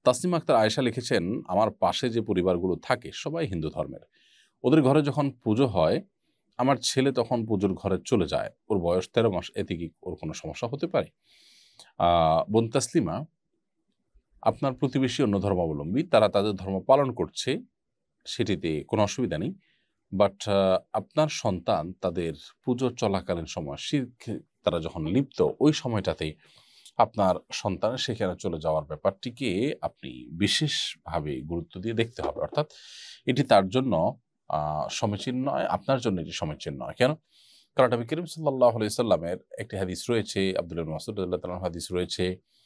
তাসনিমা আক্তার আয়েশা লিখেছেন, আমার পাশে যে পরিবারগুলো থাকে সবাই হিন্দু ধর্মের। ওদের ঘরে যখন পুজো হয়, আমার ছেলে তখন পুজোর ঘরে চলে যায়। ওর বয়স ১৩ মাস। এতে কি ওর কোনো সমস্যা হতে পারে? বোন তাসলিমা, আপনার প্রতিবেশী অন্য ধর্মাবলম্বী, তারা তাদের ধর্ম পালন করছে, সেটিতে কোনো অসুবিধা নেই। বাট আপনার সন্তান তাদের পুজো চলাকালীন সময় শিরকে তারা যখন লিপ্ত, ওই সময়টাতে আপনার সন্তানের সেখানে চলে যাওয়ার ব্যাপারটিকে আপনি বিশেষভাবে গুরুত্ব দিয়ে দেখতে হবে। অর্থাৎ এটি তার জন্য সমীচীন নয়, আপনার জন্য এটি সমীচীন নয়। কেন? কারণ নবী করিম সাল্লাল্লাহু আলাইহি সাল্লামের একটি হাদিস রয়েছে, আব্দুল্লাহ ইবনে মাসউদ রাদিয়াল্লাহু তাআলার হাদিস রয়েছে,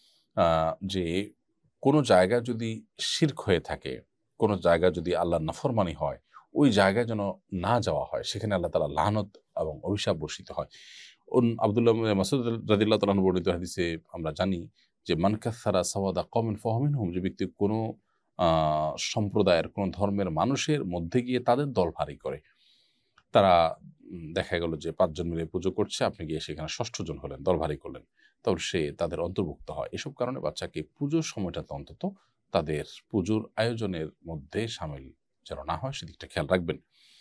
যে কোনো জায়গা যদি শিরক হয়ে থাকে, কোনো জায়গা যদি আল্লাহর নাফরমানি হয়, ওই জায়গায় যেন না যাওয়া হয়। সেখানে আল্লাহ তাআলার লানত এবং অভিশাপ বর্ষিত হয়। আব্দুল্লাহ ইবনে মাসউদ রাদিয়াল্লাহু তাআলা বর্ণিত হাদিসে আমরা জানি যে, মান কাসসারা সাওয়াদা কওমিন ফাহুয়া মিনহুম, যে ব্যক্তি কোনো আ সম্প্রদায়ের, কোনো ধর্মের মানুষের মধ্যে গিয়ে তাদের দল ভারী করে। তারা দেখা গেল যে ৫ জন মিলে পুজো করছে, আপনি গিয়ে সেখানে ৬ষ্ঠ জন হলেন, দল ভারী করলেন। তাহলে সে তাদের অন্তর্ভুক্ত হয়। এসব কারণে বাচ্চাকে পুজোর সময়টাতে অন্তত তাদের পুজোর আয়োজনের মধ্যে শামিল যেন না হয়, সেদিকটা খেয়াল রাখবেন।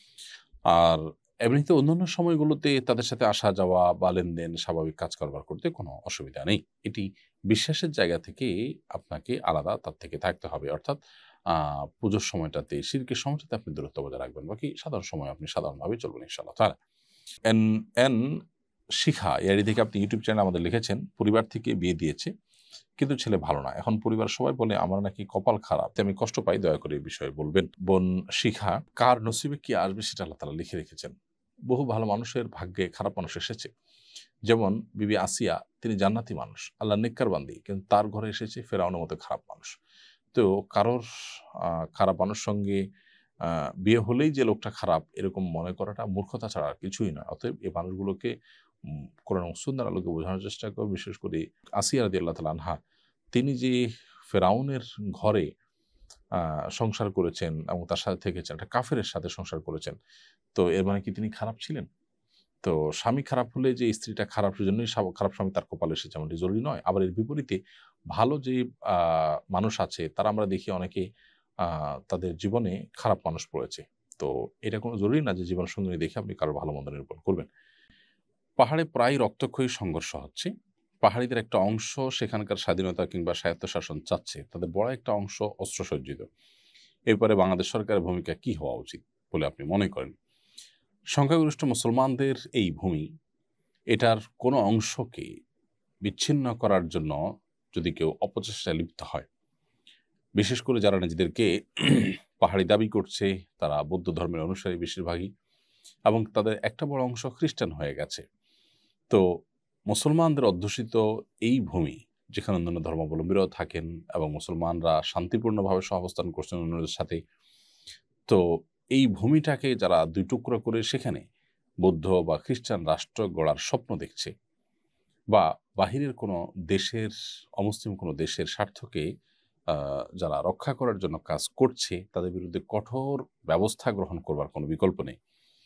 আর এমনিতে অন্যান্য সময়গুলোতে তাদের সাথে আসা যাওয়া বা লেনদেন, স্বাভাবিক কাজ কারবার করতে কোনো অসুবিধা নেই। এটি বিশ্বাসের জায়গা থেকে আপনাকে আলাদা তার থেকে থাকতে হবে। অর্থাৎ পুজোর সময়টাতে, শিরকের সময়টাতে আপনি দূরত্ব বজায় রাখবেন। বাকি সাধারণ সময় আপনি সাধারণভাবেই চলবেন ইনশাআল্লাহ তাআলা। এন এন শিখা ইয়ারি থেকে আপনি ইউটিউব চ্যানেলে আমাদের লিখেছেন, পরিবার থেকে বিয়ে দিয়েছে কিন্তু ছেলে ভালো না। এখন পরিবারের সবাই বলে আমার নাকি কপাল খারাপ। আমি কষ্ট পাই, দয়া করে এই বিষয়ে বলবেন। বোন শিখা, কার নসিবে কি আসবে সেটা আল্লাহ তাআলা লিখে রেখেছেন। বহু ভালো মানুষের ভাগ্যে খারাপ মানুষ এসেছে। যেমন বিবি আসিয়া, তিনি জান্নাতি মানুষ, আল্লাহর নেককার বান্দী, কিন্তু তার ঘরে এসেছে ফেরাউনের মতো খারাপ মানুষ। তো কারোর খারাপ মানুষ সঙ্গে আ বিয়ে হলেই যে লোকটা খারাপ, এরকম মনে করাটা মূর্খতা ছাড়া আর কিছুই নয়। অতএব এই মানুষগুলোকে কোরআন এবং সুন্নাহর আলোকে বোঝানোর চেষ্টা করব। বিশেষ করে আসিয়া রাদিয়াল্লাহু তাআলা আনহা, তিনি যে ফেরাউনের ঘরে আ সংসার করেছেন এবং তার সাথে থেকেছেন, একটা কাফেরের সাথে সংসার করেছেন। তো এর মানে কি তিনি খারাপ ছিলেন? তো স্বামী খারাপ হলে যে স্ত্রীটা খারাপ, সেজন্যই খারাপ স্বামী তার কপালে এসেছে, এমনটি জরুরি নয়। আবার এর বিপরীতে ভালো যে আ মানুষ আছে, তারা আমরা দেখি অনেকে আ তাদের জীবনে খারাপ মানুষ পড়েছে। তো এটা কোনো জরুরি না যে জীবনসঙ্গিনী দেখে আপনি কারো ভালো-মন্দ নিরূপণ করবেন। পাহাড়ে প্রায়ই রক্তক্ষয়ী সংঘর্ষ হচ্ছে। পাহাড়িদের একটা অংশ সেখানকার স্বাধীনতা কিংবা স্বায়ত্তশাসন চাচ্ছে। তাদের বড় একটা অংশ অস্ত্রসজ্জিত। এ ব্যাপারে বাংলাদেশ সরকারের ভূমিকা কি হওয়া উচিত বলে আপনি মনে করেন? সংখ্যাগরিষ্ঠ মুসলমানদের এই ভূমি, এটার কোনো অংশকে বিচ্ছিন্ন করার জন্য যদি কেউ অপচেষ্টায় লিপ্ত হয়, বিশেষ করে যারা নিজেদেরকে পাহাড়ি দাবি করছে, তারা বৌদ্ধ ধর্মের অনুসারী বেশিরভাগই, এবং তাদের একটা বড় অংশ খ্রিস্টান হয়ে গেছে। তো মুসলমানদের অধ্যুষিত এই ভূমি, যেখানে অন্যান্য ধর্মাবলম্বীরাও থাকেন এবং মুসলমানরা শান্তিপূর্ণভাবে সহাবস্থান করছেন অন্যদের সাথে, তো এই ভূমিটাকে যারা ২ টুকরো করে সেখানে বৌদ্ধ বা খ্রিস্টান রাষ্ট্র গড়ার স্বপ্ন দেখছে, বা বাহিরের কোনো দেশের, অমুসলিম কোনো দেশের স্বার্থকে যারা রক্ষা করার জন্য কাজ করছে, তাদের বিরুদ্ধে কঠোর ব্যবস্থা গ্রহণ করবার কোনো বিকল্প নেই।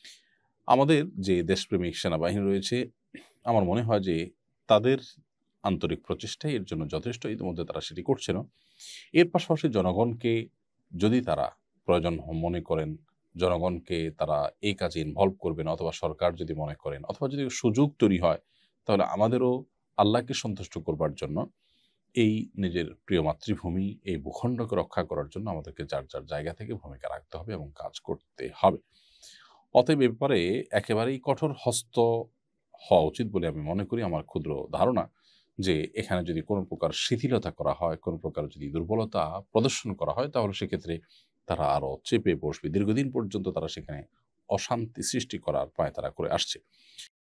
আমাদের যে দেশপ্রেমিক সেনাবাহিনী রয়েছে, আমার মনে হয় যে তাদের আন্তরিক প্রচেষ্টাই এর জন্য যথেষ্ট। ইতিমধ্যে তারা সেটি করছেনও। এর পাশাপাশি জনগণকে যদি তারা প্রয়োজন মনে করেন, জনগণকে তারা এই কাজে ইনভলভ করবেন, অথবা সরকার যদি মনে করেন, অথবা যদি সুযোগ তৈরি হয়, তাহলে আমাদেরও আল্লাহকে সন্তুষ্ট করবার জন্য এই নিজের প্রিয় মাতৃভূমি, এই ভূখণ্ডকে রক্ষা করার জন্য আমাদেরকে যার, যার জায়গা থেকে ভূমিকা রাখতে হবে এবং কাজ করতে হবে। অতএব এ ব্যাপারে একেবারেই কঠোর হস্ত হওয়া উচিত বলে আমি মনে করি। আমার ক্ষুদ্র ধারণা যে এখানে যদি কোনো প্রকার শিথিলতা করা হয়, কোনো প্রকার যদি দুর্বলতা প্রদর্শন করা হয়, তাহলে সেক্ষেত্রে তারা আরো চেপে বসবে। দীর্ঘদিন পর্যন্ত তারা সেখানে অশান্তি সৃষ্টি করার পায়তারা করে আসছে।